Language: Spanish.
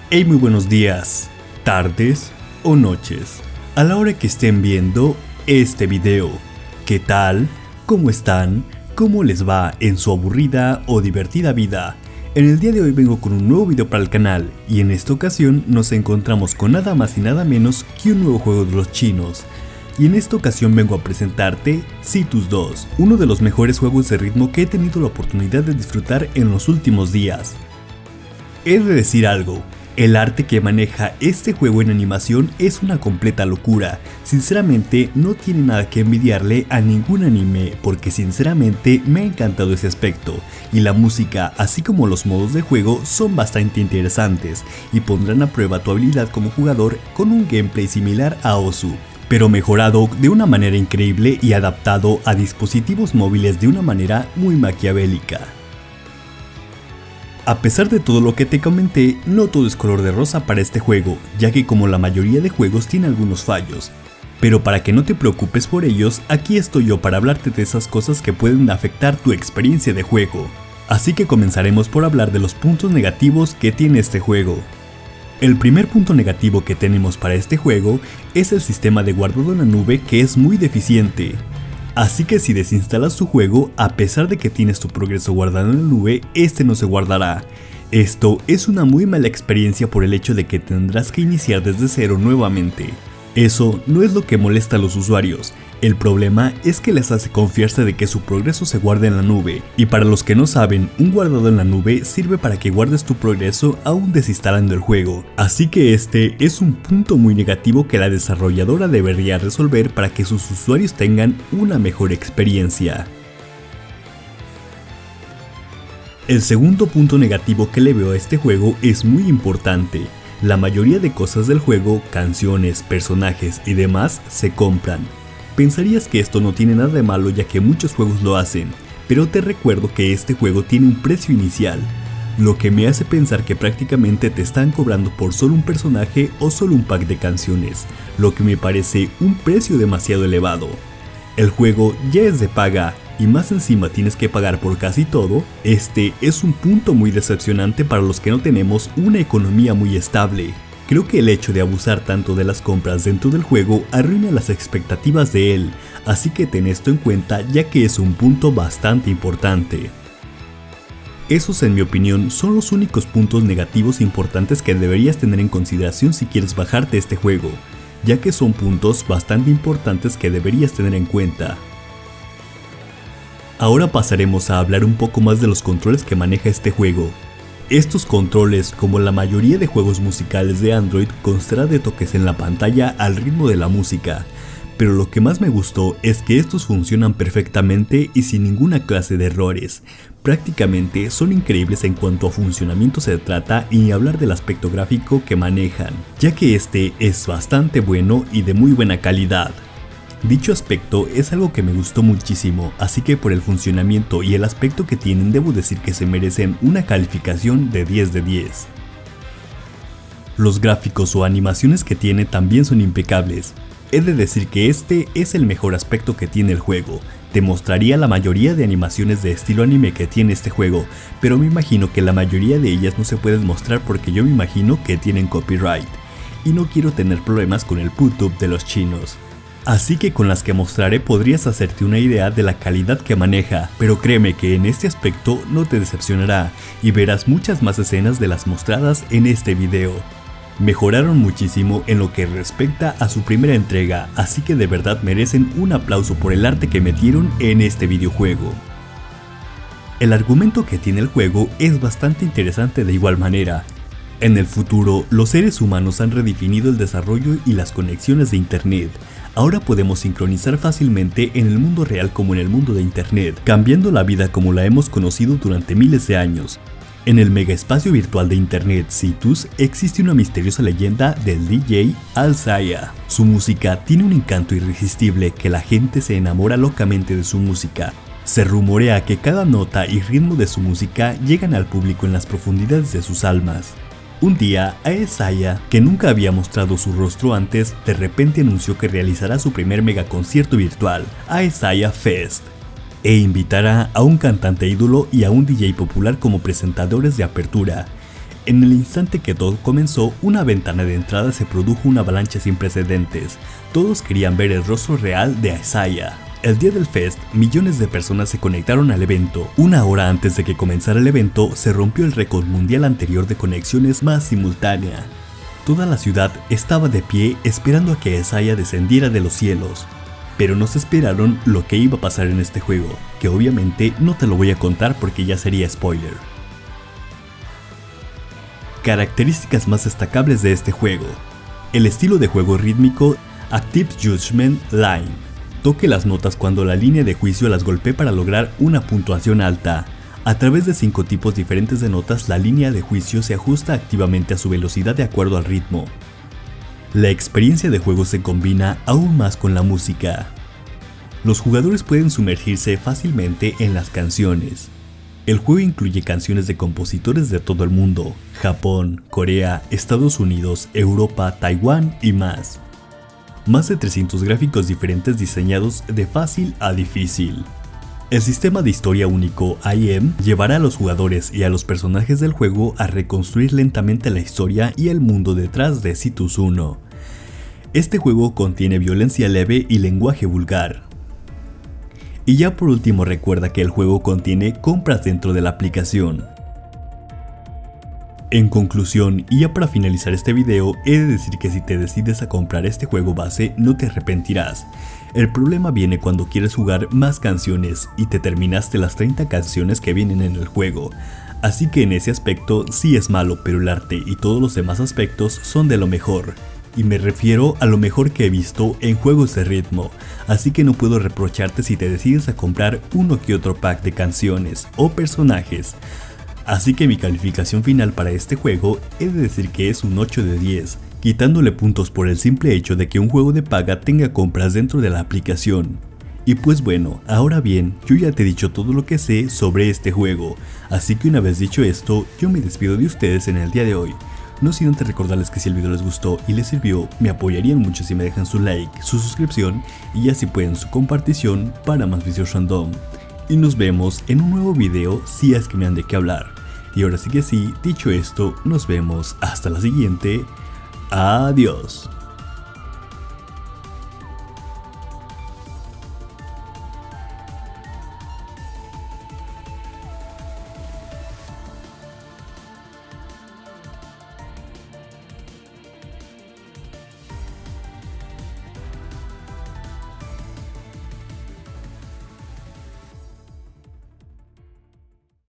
Hey, muy buenos días, tardes o noches, a la hora que estén viendo este video. ¿Qué tal? ¿Cómo están? ¿Cómo les va en su aburrida o divertida vida? En el día de hoy vengo con un nuevo video para el canal y en esta ocasión nos encontramos con nada más y nada menos que un nuevo juego de los chinos. Y en esta ocasión vengo a presentarte Citus 2, uno de los mejores juegos de ritmo que he tenido la oportunidad de disfrutar en los últimos días. He de decir algo, el arte que maneja este juego en animación es una completa locura. Sinceramente no tiene nada que envidiarle a ningún anime porque sinceramente me ha encantado ese aspecto, y la música así como los modos de juego son bastante interesantes y pondrán a prueba tu habilidad como jugador con un gameplay similar a Osu, pero mejorado de una manera increíble y adaptado a dispositivos móviles de una manera muy maquiavélica. A pesar de todo lo que te comenté, no todo es color de rosa para este juego, ya que como la mayoría de juegos tiene algunos fallos. Pero para que no te preocupes por ellos, aquí estoy yo para hablarte de esas cosas que pueden afectar tu experiencia de juego. Así que comenzaremos por hablar de los puntos negativos que tiene este juego. El primer punto negativo que tenemos para este juego es el sistema de guardado en la nube, que es muy deficiente. Así que si desinstalas tu juego, a pesar de que tienes tu progreso guardado en la nube, este no se guardará. Esto es una muy mala experiencia por el hecho de que tendrás que iniciar desde cero nuevamente. Eso no es lo que molesta a los usuarios, el problema es que les hace confiarse de que su progreso se guarde en la nube, y para los que no saben, un guardado en la nube sirve para que guardes tu progreso aún desinstalando el juego, así que este es un punto muy negativo que la desarrolladora debería resolver para que sus usuarios tengan una mejor experiencia. El segundo punto negativo que le veo a este juego es muy importante. La mayoría de cosas del juego, canciones, personajes y demás, se compran. Pensarías que esto no tiene nada de malo ya que muchos juegos lo hacen, pero te recuerdo que este juego tiene un precio inicial, lo que me hace pensar que prácticamente te están cobrando por solo un personaje o solo un pack de canciones, lo que me parece un precio demasiado elevado. El juego ya es de paga, y más encima tienes que pagar por casi todo. Este es un punto muy decepcionante para los que no tenemos una economía muy estable. Creo que el hecho de abusar tanto de las compras dentro del juego arruina las expectativas de él, así que ten esto en cuenta ya que es un punto bastante importante. Esos, en mi opinión, son los únicos puntos negativos importantes que deberías tener en consideración si quieres bajarte este juego, ya que son puntos bastante importantes que deberías tener en cuenta. Ahora pasaremos a hablar un poco más de los controles que maneja este juego. Estos controles, como la mayoría de juegos musicales de Android, constará de toques en la pantalla al ritmo de la música, pero lo que más me gustó es que estos funcionan perfectamente y sin ninguna clase de errores. Prácticamente son increíbles en cuanto a funcionamiento se trata, y ni hablar del aspecto gráfico que manejan, ya que este es bastante bueno y de muy buena calidad. Dicho aspecto es algo que me gustó muchísimo, así que por el funcionamiento y el aspecto que tienen debo decir que se merecen una calificación de 10 de 10. Los gráficos o animaciones que tiene también son impecables. He de decir que este es el mejor aspecto que tiene el juego. Te mostraría la mayoría de animaciones de estilo anime que tiene este juego, pero me imagino que la mayoría de ellas no se pueden mostrar porque yo me imagino que tienen copyright, y no quiero tener problemas con el PewTube de los chinos. Así que con las que mostraré podrías hacerte una idea de la calidad que maneja, pero créeme que en este aspecto no te decepcionará y verás muchas más escenas de las mostradas en este video. Mejoraron muchísimo en lo que respecta a su primera entrega, así que de verdad merecen un aplauso por el arte que metieron en este videojuego. El argumento que tiene el juego es bastante interesante de igual manera. En el futuro, los seres humanos han redefinido el desarrollo y las conexiones de internet. Ahora podemos sincronizar fácilmente en el mundo real como en el mundo de internet, cambiando la vida como la hemos conocido durante miles de años. En el mega espacio virtual de internet Citus existe una misteriosa leyenda del DJ Alzaya. Su música tiene un encanto irresistible que la gente se enamora locamente de su música. Se rumorea que cada nota y ritmo de su música llegan al público en las profundidades de sus almas. Un día, Alzaya, que nunca había mostrado su rostro antes, de repente anunció que realizará su primer mega concierto virtual, Alzaya Fest, e invitará a un cantante ídolo y a un DJ popular como presentadores de apertura. En el instante que todo comenzó, una ventana de entrada se produjo una avalancha sin precedentes. Todos querían ver el rostro real de Isaiah. El día del fest, millones de personas se conectaron al evento. Una hora antes de que comenzara el evento, se rompió el récord mundial anterior de conexiones más simultánea. Toda la ciudad estaba de pie esperando a que Isaiah descendiera de los cielos. Pero no se esperaron lo que iba a pasar en este juego, que obviamente no te lo voy a contar porque ya sería spoiler. Características más destacables de este juego. El estilo de juego rítmico Active Judgment Line. Toque las notas cuando la línea de juicio las golpee para lograr una puntuación alta. A través de 5 tipos diferentes de notas, la línea de juicio se ajusta activamente a su velocidad de acuerdo al ritmo. La experiencia de juego se combina aún más con la música. Los jugadores pueden sumergirse fácilmente en las canciones. El juego incluye canciones de compositores de todo el mundo: Japón, Corea, Estados Unidos, Europa, Taiwán y más. Más de 300 gráficos diferentes diseñados de fácil a difícil. El sistema de historia único IM llevará a los jugadores y a los personajes del juego a reconstruir lentamente la historia y el mundo detrás de Citus 1. Este juego contiene violencia leve y lenguaje vulgar. Y ya por último, recuerda que el juego contiene compras dentro de la aplicación. En conclusión, y ya para finalizar este video, he de decir que si te decides a comprar este juego base, no te arrepentirás. El problema viene cuando quieres jugar más canciones y te terminaste las 30 canciones que vienen en el juego. Así que en ese aspecto sí es malo, pero el arte y todos los demás aspectos son de lo mejor. Y me refiero a lo mejor que he visto en juegos de ritmo, así que no puedo reprocharte si te decides a comprar uno que otro pack de canciones o personajes. Así que mi calificación final para este juego he de decir que es un 8 de 10, quitándole puntos por el simple hecho de que un juego de paga tenga compras dentro de la aplicación. Y pues bueno, ahora bien, yo ya te he dicho todo lo que sé sobre este juego, así que una vez dicho esto, yo me despido de ustedes en el día de hoy. No sin antes recordarles que si el video les gustó y les sirvió, me apoyarían mucho si me dejan su like, su suscripción y ya si pueden su compartición para más videos random. Y nos vemos en un nuevo video si es que me han de qué hablar. Y ahora sí que sí, dicho esto, nos vemos hasta la siguiente. Adiós.